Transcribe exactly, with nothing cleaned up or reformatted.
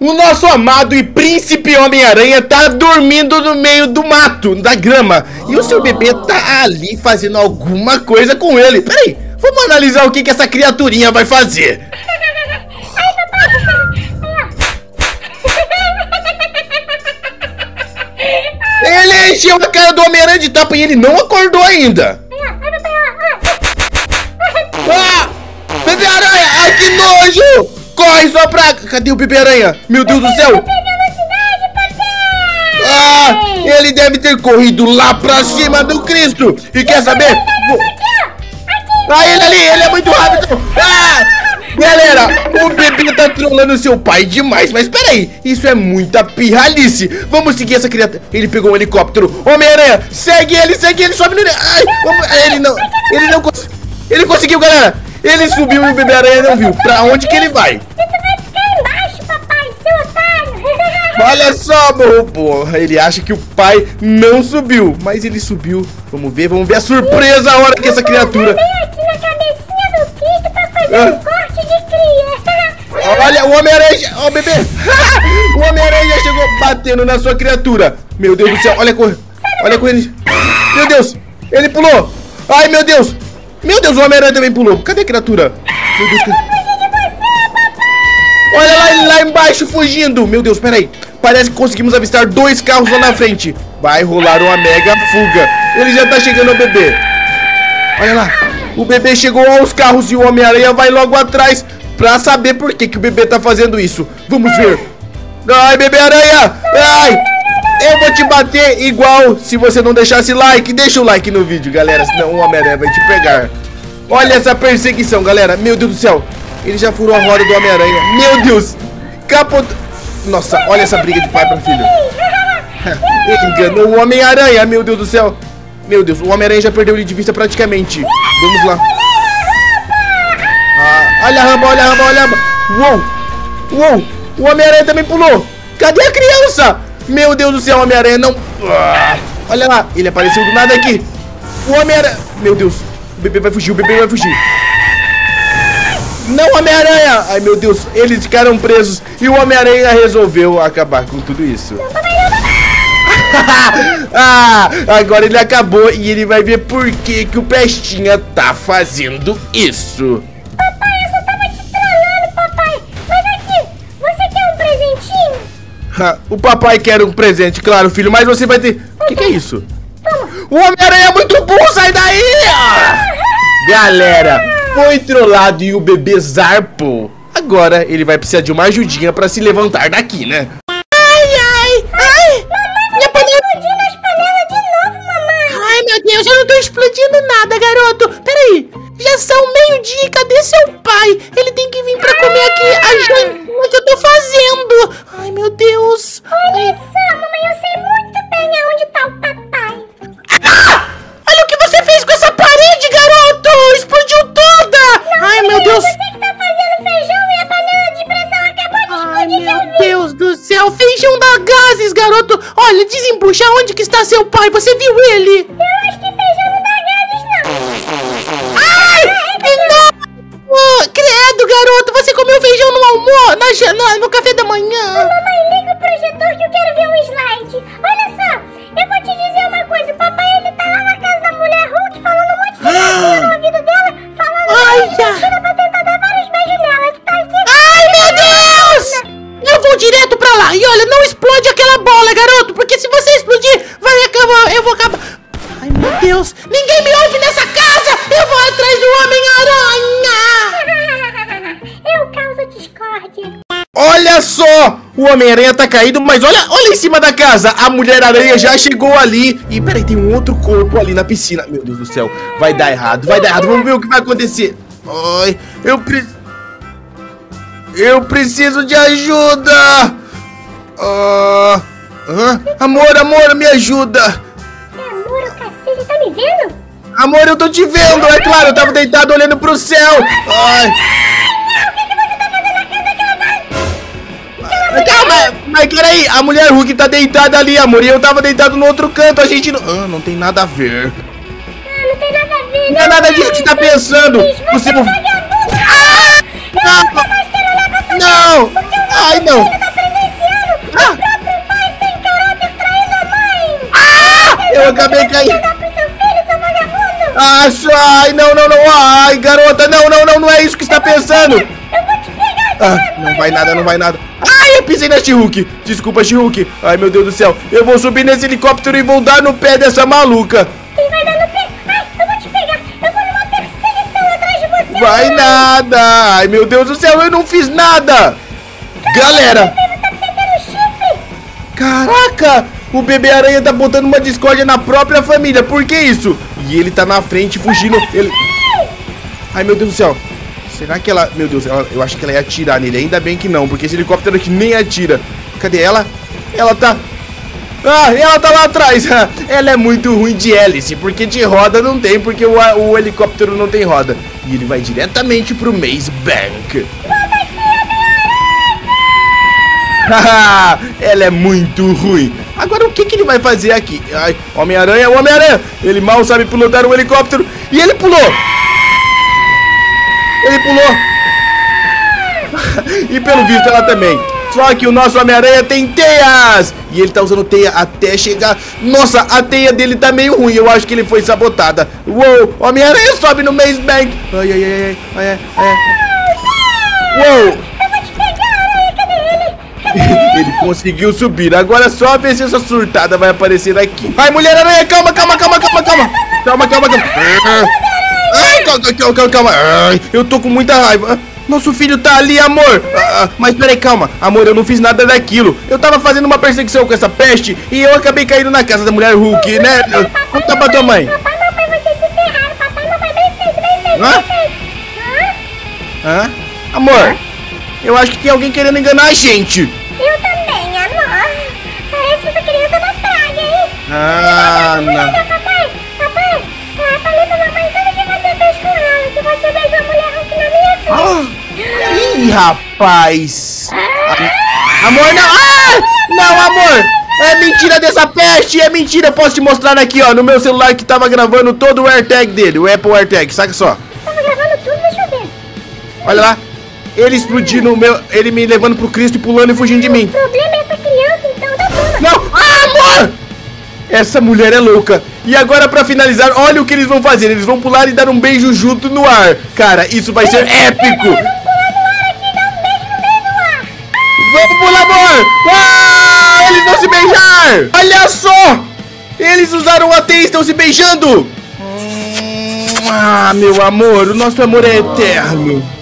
O nosso amado e príncipe Homem-Aranha tá dormindo no meio do mato, da grama. E o seu bebê tá ali fazendo alguma coisa com ele. Peraí, vamos analisar o que, que essa criaturinha vai fazer. Ele encheu a cara do Homem-Aranha de tapa e ele não acordou ainda. Ah! Bebê-Aranha! Ai, que nojo! Corre só pra... Cadê o Bebê-Aranha? Meu Deus do céu! Ah! Ele deve ter corrido lá pra cima do Cristo! E quer saber? Ah, ele ali! Ele é muito rápido! Ah! Galera, o bebê tá trolando seu pai demais. Mas peraí, isso é muita pirralice. Vamos seguir essa criatura. Ele pegou um helicóptero. Homem-Aranha, segue ele, segue ele, sobe no... Ai, vamos... Ele não... Ele não cons... Ele conseguiu, galera. Ele subiu e o Bebê-Aranha não viu. Pra onde que ele vai? Tu vai ficar embaixo, papai, seu otário. Olha só, meu porra. Ele acha que o pai não subiu, mas ele subiu. Vamos ver, vamos ver a surpresa a hora que essa criatura... Vem aqui na cabecinha do Cristo pra fazer ah. um corte de cria. Olha, o Homem-Aranha... Ó, oh, bebê. O Homem-Aranha já chegou batendo na sua criatura. Meu Deus do céu, olha a cor. Olha a cor. Meu Deus, ele pulou. Ai, meu Deus. Meu Deus, o Homem-Aranha também pulou. Cadê a criatura? Meu Deus, que... Olha lá, ele lá embaixo fugindo. Meu Deus, peraí. Parece que conseguimos avistar dois carros lá na frente. Vai rolar uma mega fuga. Ele já tá chegando ao bebê. Olha lá. O bebê chegou aos carros e o Homem-Aranha vai logo atrás pra saber por que, que o bebê tá fazendo isso. Vamos ver. Ai, Bebê-Aranha. Ai. Eu vou te bater igual se você não deixasse like. Deixa o like no vídeo, galera, senão o Homem-Aranha vai te pegar. Olha essa perseguição, galera. Meu Deus do céu. Ele já furou a roda do Homem-Aranha. Meu Deus. Capot... Nossa, olha essa briga de pai para filho. Ele enganou o Homem-Aranha, meu Deus do céu. Meu Deus, o Homem-Aranha já perdeu ele de vista praticamente. Vamos lá. Ah, olha a rampa, olha a rampa, olha a rampa. Uou, uou. O Homem-Aranha também pulou. Cadê a criança? Meu Deus do céu, o Homem-Aranha não... Ah, olha lá, ele apareceu do nada aqui. O Homem-Aranha... Meu Deus, o bebê vai fugir, o bebê vai fugir. Não, Homem-Aranha! Ai, meu Deus, eles ficaram presos. E o Homem-Aranha resolveu acabar com tudo isso. Ah, agora ele acabou e ele vai ver por que, que o Pestinha tá fazendo isso. Papai, eu só tava te trolando, papai. Mas aqui, você quer um presentinho? O papai quer um presente, claro, filho, mas você vai ter... O que, que é isso? O Homem-Aranha é muito burro, sai daí! Galera, foi trollado e o bebê zarpou. Agora ele vai precisar de uma ajudinha pra se levantar daqui, né? Ai, ai, ai! Mamãe, minha panela explodindo as panelas de novo, mamãe! Ai, meu Deus, eu não tô explodindo nada, garoto! Peraí, já são meio-dia, cadê seu pai? Ele tem que vir pra comer aqui a jantinha que eu tô fazendo! Ai, meu Deus! Olha Ai. só, mamãe, eu sei muito bem aonde tá o papai! Ah! Olha o que você fez com essa parede, garoto! Explodiu toda! Não, Ai, meu Deus! Você que tá fazendo feijão e a panela de pressão acabou de explodir. Ai, meu Deus do céu! Feijão da gases, garoto! Olha, desembucha, onde que está seu pai? Você viu ele? Eu acho que feijão não dá gases, não! Ai! Não! Oh, credo, garoto! Você comeu feijão no almoço, na, na, no café da manhã! Ô, mamãe, liga o projetor que eu quero ver um slide! Olha só! Eu vou te dizer uma coisa, o papai ele tá lá na casa da mulher Hulk falando um monte de gracinha no ouvido dela, falando Argentina pra tentar dar vários beijos nela. Ele tá aqui. Ai, meu Deus! Eu vou direto pra lá. E olha, não explode aquela bola, garoto, porque se você explodir, vai acabar, eu vou acabar. Ai, meu Deus, ninguém me ouve nessa casa. Eu vou atrás do Homem-Aranha. Eu causo discórdia. Olha só! O Homem-Aranha tá caído, mas olha, olha em cima da casa. A Mulher-Aranha já chegou ali. E peraí, tem um outro corpo ali na piscina. Meu Deus do céu, vai dar errado, vai dar errado. Vamos ver o que vai acontecer. Ai, eu preciso... Eu preciso de ajuda. Ah, ah, amor, amor, me ajuda. Amor, o cacete, tá me vendo? Amor, eu tô te vendo. É claro, eu tava deitado olhando pro céu. Ai. Calma, mas peraí, a mulher Hulk tá deitada ali, amor, e eu tava deitado no outro canto, a gente não... Ah, não tem nada a ver. Ah, não tem nada a ver. Não é nada disso que você tá pensando. Você não... Ah! Não! Não! Ai, não! eu acabei caindo. Dá pro seu filho, seu vagabundo. Ah, ai, não, não, não. Ai, garota, não, não, não, não é isso que você tá pensando. Eu vou te pegar, Ah, não vai nada, não vai nada. Ai, eu pisei na She-Hulk. Desculpa, She-Hulk. Ai, meu Deus do céu. Eu vou subir nesse helicóptero e vou dar no pé dessa maluca. Quem vai dar no pé? Ai, eu vou te pegar. Eu vou numa perseguição atrás de você. Vai nada. Ai, meu Deus do céu, eu não fiz nada. Galera. Você tá metendo chifre. Caraca, o bebê aranha tá botando uma discórdia na própria família. Por que isso? E ele tá na frente fugindo. Ele... Ai, meu Deus do céu. Será que ela... Meu Deus, ela... eu acho que ela ia atirar nele. Ainda bem que não, porque esse helicóptero aqui nem atira. Cadê ela? Ela tá... Ah, ela tá lá atrás. Ela é muito ruim de hélice, porque de roda não tem, porque o, o helicóptero não tem roda. E ele vai diretamente pro Maze Bank. Haha, ela é muito ruim. Agora o que que ele vai fazer aqui? Ai, Homem-Aranha, o Homem-Aranha. Ele mal sabe pilotar um helicóptero. E ele pulou. Ele pulou. E pelo visto ela também. Só que o nosso Homem-Aranha tem teias. E ele tá usando teia até chegar. Nossa, a teia dele tá meio ruim. Eu acho que ele foi sabotada. Uou, Homem-Aranha sobe no Maze Bank. Ai, ai, ai, ai, ai, ai. Uou. Eu vou te pegar, Aranha. Cadê ele? Cadê ele? Ele conseguiu subir. Agora só ver se essa surtada vai aparecer aqui. Ai, Mulher-Aranha, calma, calma, calma, calma, calma. Calma, calma, calma. Ai, calma, calma, calma, calma. Ai, eu tô com muita raiva. Nosso filho tá ali, amor. Ah, mas peraí, calma. Amor, eu não fiz nada daquilo. Eu tava fazendo uma perseguição com essa peste e eu acabei caindo na casa da mulher Hulk, né? Conta pra tua mãe. Papai e mamãe, vocês se ferraram. Papai e mamãe, bem feito, bem feito, Hã? bem feito. Hã? Hã? Amor, eu acho que tem alguém querendo enganar a gente. Eu também, amor. Parece que essa criança é uma praga, hein? Ah, Cuidado, não. papai. Papai, eu falei pra mamãe tudo que você fez com ela, que você beijou a mulher Hulk na minha frente. Ih, rapaz. Amor, não. Ah! Não, amor. É mentira dessa peste. É mentira. Eu posso te mostrar aqui, ó, no meu celular que tava gravando todo o AirTag dele. O Apple AirTag, saca só. Tava gravando tudo, deixa eu ver. Olha lá. Ele explodindo o meu... Ele me levando pro Cristo e pulando e fugindo de mim. O problema é essa criança, então, da dona. Não. Ah, amor. Essa mulher é louca. E agora, pra finalizar, olha o que eles vão fazer. Eles vão pular e dar um beijo junto no ar. Cara, isso vai ser épico. Vamos pular no ar aqui, dar um beijo no meio do ar. Vamos pular, amor. Ah, eles vão se beijar. Olha só. Eles usaram a teia e estão se beijando. Ah, meu amor, o nosso amor é eterno.